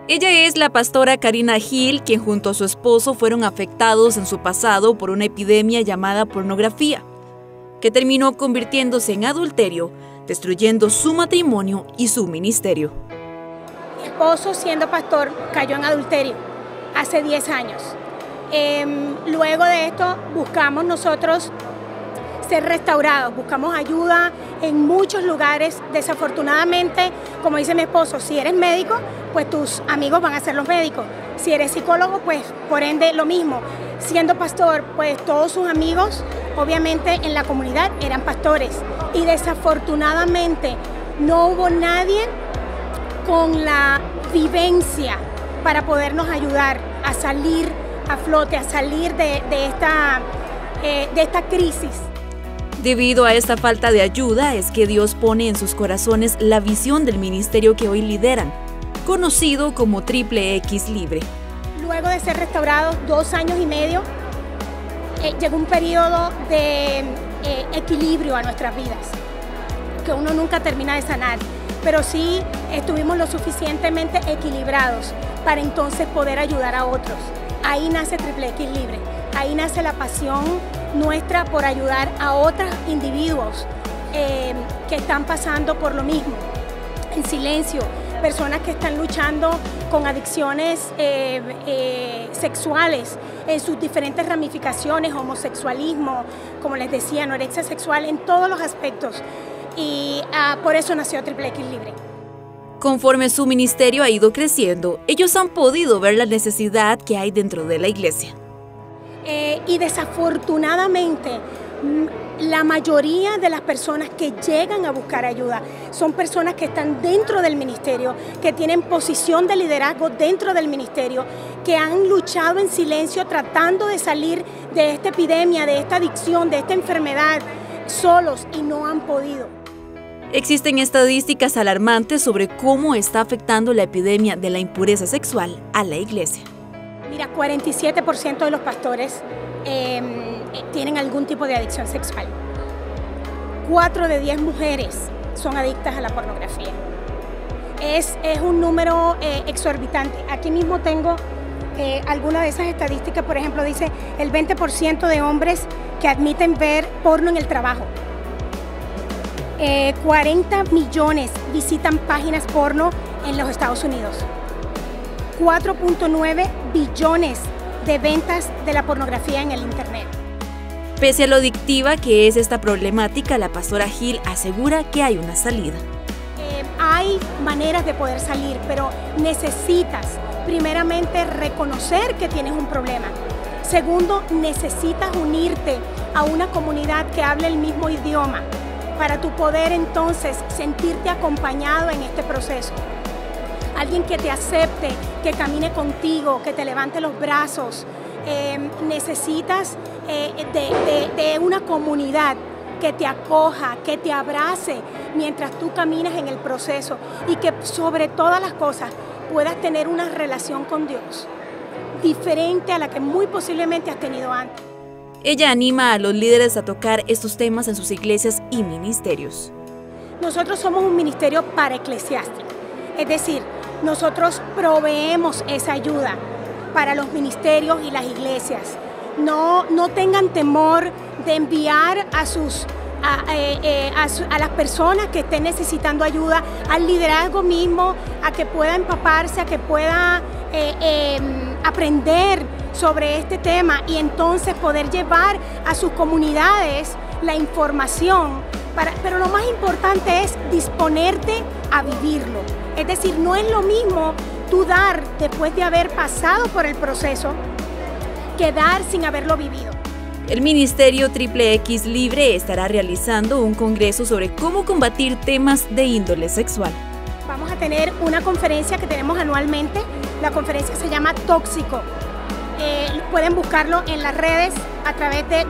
Ella es la pastora Karina Gil, quien junto a su esposo fueron afectados en su pasado por una epidemia llamada pornografía, que terminó convirtiéndose en adulterio, destruyendo su matrimonio y su ministerio. Mi esposo, siendo pastor, cayó en adulterio hace 10 años. Luego de esto buscamos nosotros ser restaurados, buscamos ayuda en muchos lugares. Desafortunadamente, como dice mi esposo, si eres médico, pues tus amigos van a ser los médicos. Si eres psicólogo, pues por ende lo mismo. Siendo pastor, pues todos sus amigos, obviamente en la comunidad, eran pastores. Y desafortunadamente no hubo nadie con la vivencia para podernos ayudar a salir a flote, a salir de esta crisis. Debido a esta falta de ayuda es que Dios pone en sus corazones la visión del ministerio que hoy lideran, conocido como Triple X Libre. Luego de ser restaurados 2 años y medio, llegó un periodo de equilibrio a nuestras vidas, que uno nunca termina de sanar, pero sí estuvimos lo suficientemente equilibrados para entonces poder ayudar a otros. Ahí nace Triple X Libre, ahí nace la pasión nuestra por ayudar a otros individuos que están pasando por lo mismo, en silencio, personas que están luchando con adicciones sexuales en sus diferentes ramificaciones, homosexualismo, como les decía, anorexia sexual, en todos los aspectos. Y por eso nació Triple X Libre. Conforme su ministerio ha ido creciendo, ellos han podido ver la necesidad que hay dentro de la iglesia. Y desafortunadamente, la mayoría de las personas que llegan a buscar ayuda son personas que están dentro del ministerio, que tienen posición de liderazgo dentro del ministerio, que han luchado en silencio tratando de salir de esta epidemia, de esta adicción, de esta enfermedad, solos y no han podido. Existen estadísticas alarmantes sobre cómo está afectando la epidemia de la impureza sexual a la iglesia. Mira, 47% de los pastores tienen algún tipo de adicción sexual. 4 de 10 mujeres son adictas a la pornografía. Es un número exorbitante. Aquí mismo tengo alguna de esas estadísticas. Por ejemplo, dice el 20% de hombres que admiten ver porno en el trabajo. 40 millones visitan páginas porno en los Estados Unidos. 4.9 billones de ventas de la pornografía en el Internet. Pese a lo adictiva que es esta problemática, la pastora Gil asegura que hay una salida. Hay maneras de poder salir, pero necesitas primeramente reconocer que tienes un problema. Segundo, necesitas unirte a una comunidad que hable el mismo idioma para tu poder entonces sentirte acompañado en este proceso. Alguien que te acepte, que camine contigo, que te levante los brazos. Necesitas de una comunidad que te acoja, que te abrace mientras tú caminas en el proceso y que sobre todas las cosas puedas tener una relación con Dios diferente a la que muy posiblemente has tenido antes. Ella anima a los líderes a tocar estos temas en sus iglesias y ministerios. Nosotros somos un ministerio paraeclesiástico, es decir, nosotros proveemos esa ayuda para los ministerios y las iglesias. No tengan temor de enviar a las personas que estén necesitando ayuda, al liderazgo mismo, a que pueda empaparse, a que pueda aprender sobre este tema y entonces poder llevar a sus comunidades la información. Pero lo más importante es disponerte a vivirlo. Es decir, no es lo mismo tú dar después de haber pasado por el proceso que dar sin haberlo vivido. El Ministerio Triple X Libre estará realizando un congreso sobre cómo combatir temas de índole sexual. Vamos a tener una conferencia que tenemos anualmente. La conferencia se llama Tóxico. Pueden buscarlo en las redes a través de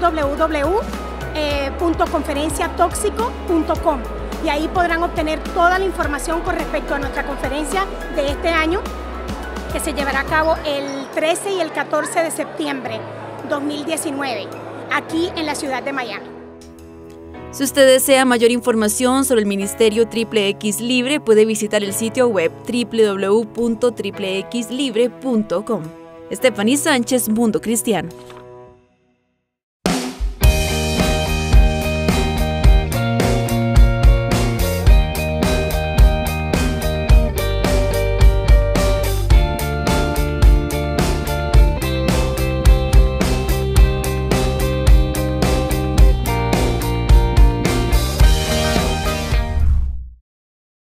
www.conferenciatóxico.com y ahí podrán obtener toda la información con respecto a nuestra conferencia de este año, que se llevará a cabo el 13 y el 14 de septiembre 2019, aquí en la ciudad de Miami. Si usted desea mayor información sobre el Ministerio Triple X Libre, puede visitar el sitio web www.triplexlibre.com. Stephanie Sánchez, Mundo Cristiano.